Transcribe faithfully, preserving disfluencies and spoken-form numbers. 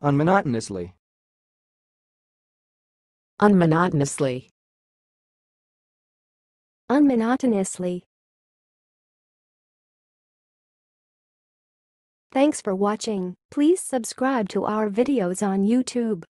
unmonotonously, unmonotonously, unmonotonously. Thanks for watching. Please subscribe to our videos on YouTube.